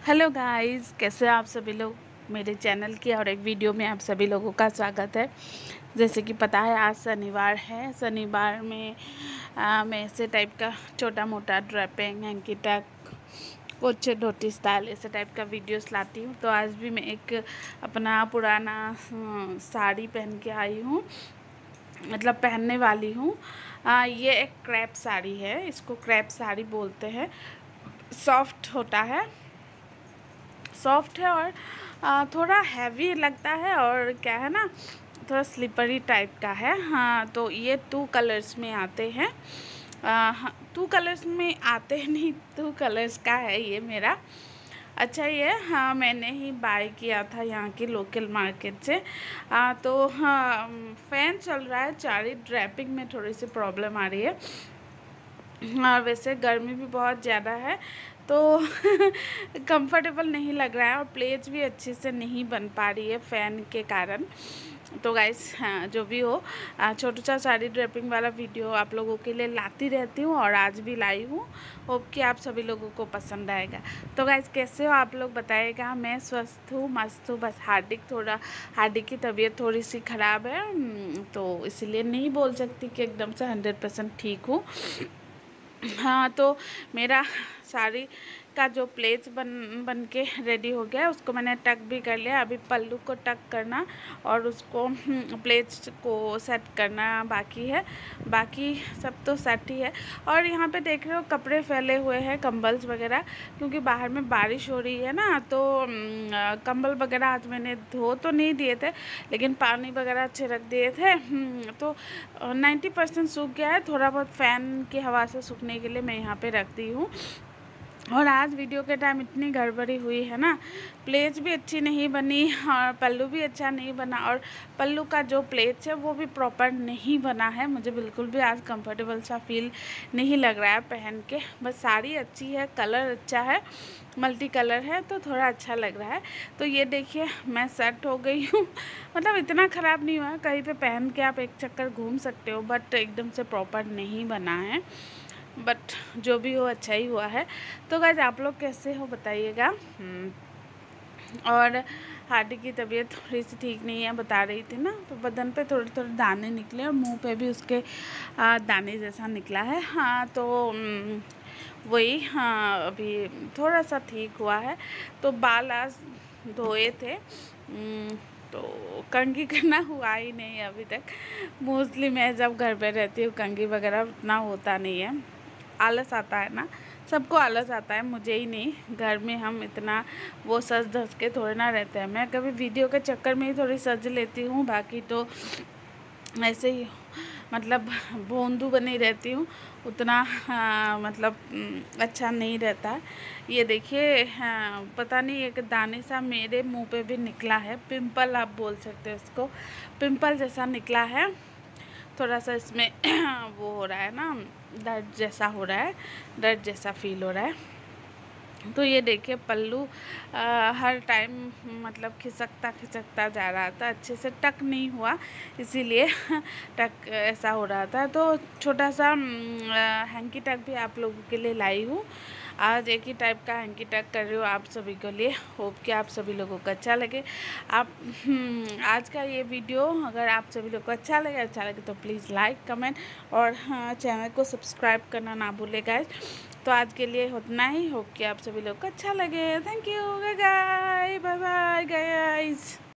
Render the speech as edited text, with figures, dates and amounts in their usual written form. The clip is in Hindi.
हेलो गाइस, कैसे हैं आप सभी लोग। मेरे चैनल की और एक वीडियो में आप सभी लोगों का स्वागत है। जैसे कि पता है आज शनिवार है। शनिवार में मैं ऐसे टाइप का छोटा मोटा ड्रैपिंग हैंकी टैग कुछ धोती स्टाइल ऐसे टाइप का वीडियोस लाती हूँ। तो आज भी मैं एक अपना पुराना साड़ी पहन के आई हूँ, मतलब पहनने वाली हूँ। ये एक क्रैप साड़ी है, इसको क्रैप साड़ी बोलते हैं। सॉफ्ट होता है, सॉफ्ट है और थोड़ा हैवी लगता है और क्या है ना, थोड़ा स्लिपरी टाइप का है। हाँ, तो ये 2 कलर्स में आते हैं। 2 कलर्स में आते हैं नहीं, 2 कलर्स का है ये मेरा। अच्छा, ये हाँ मैंने ही बाय किया था यहाँ की लोकल मार्केट से। तो हाँ, फ़ैन चल रहा है, साड़ी ड्रैपिंग में थोड़ी सी प्रॉब्लम आ रही है। और वैसे गर्मी भी बहुत ज़्यादा है तो कंफर्टेबल नहीं लग रहा है और प्लेट्स भी अच्छे से नहीं बन पा रही है फ़ैन के कारण। तो गाइस, हाँ जो भी हो, छोटा सा साड़ी ड्रेपिंग वाला वीडियो आप लोगों के लिए लाती रहती हूँ और आज भी लाई हूँ। होप कि आप सभी लोगों को पसंद आएगा। तो गाइस, कैसे हो आप लोग बताइएगा। मैं स्वस्थ हूँ, मस्त हूँ। बस हार्दिक की तबीयत थोड़ी सी ख़राब है, तो इसलिए नहीं बोल सकती कि एकदम से 100% ठीक हूँ। हाँ, तो मेरा साड़ी का जो प्लेट्स बन के रेडी हो गया है, उसको मैंने टक भी कर लिया। अभी पल्लू को टक करना और उसको प्लेट्स को सेट करना बाकी है। बाकी सब तो सेट ही है। और यहाँ पे देख रहे हो कपड़े फैले हुए हैं, कंबल्स वगैरह, क्योंकि बाहर में बारिश हो रही है ना। तो कंबल वगैरह आज मैंने धो तो नहीं दिए थे, लेकिन पानी वगैरह अच्छे रख दिए थे। तो 90% सूख गया है। थोड़ा बहुत फ़ैन की हवा से सूखने के लिए मैं यहाँ पे रख दी हूँ। और आज वीडियो के टाइम इतनी गड़बड़ी हुई है ना, प्लेट्स भी अच्छी नहीं बनी और पल्लू भी अच्छा नहीं बना, और पल्लू का जो प्लेट्स है वो भी प्रॉपर नहीं बना है। मुझे बिल्कुल भी आज कंफर्टेबल सा फील नहीं लग रहा है पहन के। बस साड़ी अच्छी है, कलर अच्छा है, मल्टी कलर है, तो थोड़ा अच्छा लग रहा है। तो ये देखिए मैं सेट हो गई हूँ। मतलब इतना ख़राब नहीं हुआ, कहीं पे पहन के आप एक चक्कर घूम सकते हो, बट एकदम से प्रॉपर नहीं बना है। बट जो भी हो अच्छा ही हुआ है। तो गाइस, आप लोग कैसे हो बताइएगा। और हार्दिक की तबीयत थोड़ी सी ठीक नहीं है, बता रही थी ना। तो बदन पे थोड़े थोड़े दाने निकले और मुंह पे भी उसके दाने जैसा निकला है। हाँ, तो वही, हाँ अभी थोड़ा सा ठीक हुआ है। तो बाल आज धोए थे, तो कंघी करना हुआ ही नहीं अभी तक। मोस्टली मैं जब घर पे रहती हूँ कंघी वगैरह उतना होता नहीं है, आलस आता है ना। सबको आलस आता है, मुझे ही नहीं। घर में हम इतना वो सज धज के थोड़े ना रहते हैं। मैं कभी वीडियो के चक्कर में ही थोड़ी सज लेती हूँ, बाकी तो ऐसे ही मतलब भोंदू बनी रहती हूँ उतना। मतलब अच्छा नहीं रहता है। ये देखिए, हाँ, पता नहीं एक दाने सा मेरे मुंह पे भी निकला है, पिंपल आप बोल सकते हो इसको, पिंपल जैसा निकला है। थोड़ा सा इसमें वो हो रहा है ना, दर्द जैसा हो रहा है, दर्द जैसा फील हो रहा है। तो ये देखिए पल्लू हर टाइम मतलब खिसकता जा रहा था, अच्छे से टक नहीं हुआ, इसीलिए टक ऐसा हो रहा था। तो छोटा सा हैंकी टक भी आप लोगों के लिए लाई हूँ। आज एक ही टाइप का हैंकी टक कर रही हूँ आप सभी के लिए। होप कि आप सभी लोगों को अच्छा लगे। आप आज का ये वीडियो अगर आप सभी लोगों को अच्छा लगे तो प्लीज़ लाइक, कमेंट और हाँ, चैनल को सब्सक्राइब करना ना भूलें गाइस। तो आज के लिए उतना ही। होप कि आप सभी लोग को अच्छा लगे। Thank you, bye bye, bye bye guys.